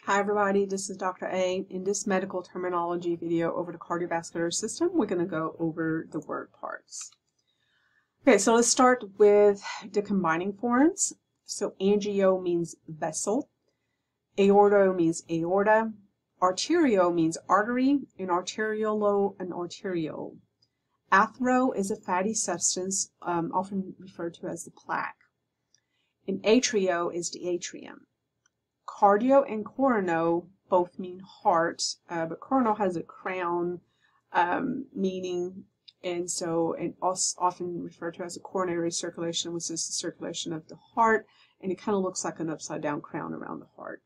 Hi everybody, this is Dr. A. In this medical terminology video over the cardiovascular system, we're going to go over the word parts. Okay, so let's start with the combining forms. So angio means vessel, aorto means aorta, arterio means artery, and arteriolo an arteriole. Athero is a fatty substance, often referred to as the plaque. And atrio is the atrium. Cardio and corono both mean heart, but corono has a crown meaning, and so it also often referred to as a coronary circulation, which is the circulation of the heart, and it kind of looks like an upside down crown around the heart.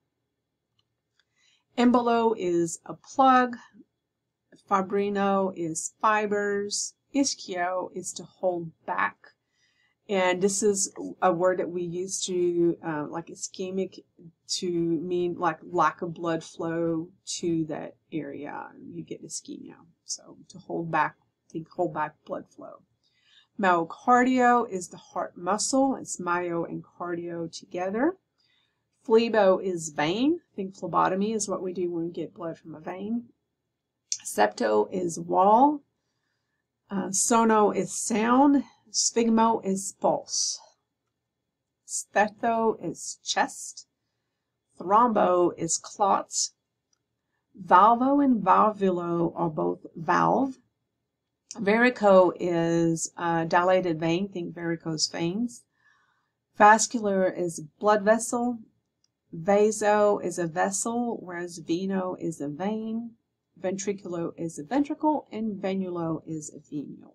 Embolo is a plug, fibrino is fibers, ischio is to hold back. And this is a word that we use to, like ischemic, to mean like lack of blood flow to that area. You get ischemia. So to hold back, think hold back blood flow. Myocardio is the heart muscle. It's myo and cardio together. Phlebo is vein. Think phlebotomy is what we do when we get blood from a vein. Septo is wall. Sono is sound. Sphygmo is pulse. Sthetho is chest. Thrombo is clots. Valvo and valvulo are both valve. Varico is dilated vein. Think varicose veins. Vascular is blood vessel. Vaso is a vessel, whereas veno is a vein. Ventriculo is a ventricle, and venulo is a venule.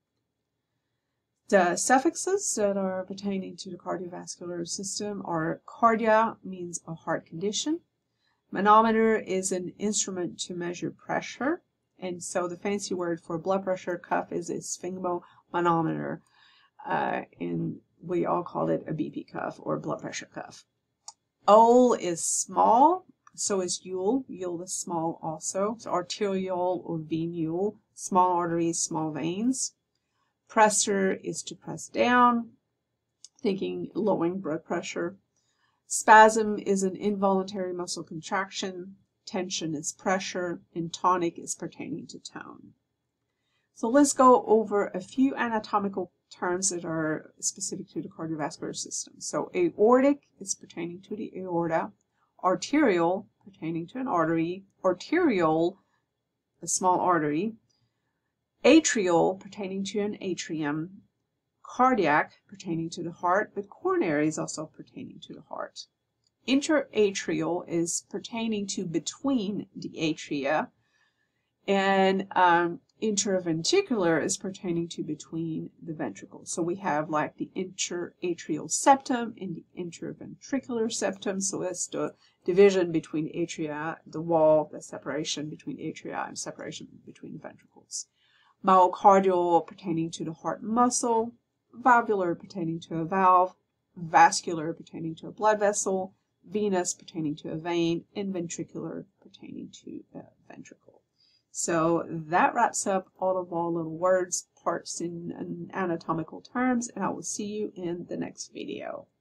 The suffixes that are pertaining to the cardiovascular system are cardia, means a heart condition. Manometer is an instrument to measure pressure, and so the fancy word for blood pressure cuff is a sphygmomanometer, and we all call it a BP cuff or blood pressure cuff. Ole is small, so is Ule. Ule is small also. So arteriole or venule, small arteries, small veins. Pressor is to press down, thinking lowering blood pressure. Spasm is an involuntary muscle contraction. Tension is pressure, and tonic is pertaining to tone. So let's go over a few anatomical terms that are specific to the cardiovascular system. So aortic is pertaining to the aorta, arterial pertaining to an artery, arteriole, a small artery, atrial pertaining to an atrium, cardiac pertaining to the heart, but coronary is also pertaining to the heart. Interatrial is pertaining to between the atria, and interventricular is pertaining to between the ventricles. So we have like the interatrial septum and the interventricular septum. So that's the division between atria, the wall, the separation between atria and separation between the ventricles. Myocardial pertaining to the heart muscle, valvular pertaining to a valve, vascular pertaining to a blood vessel, venous pertaining to a vein, and ventricular pertaining to a ventricle. So that wraps up all of our little words, parts in anatomical terms, and I will see you in the next video.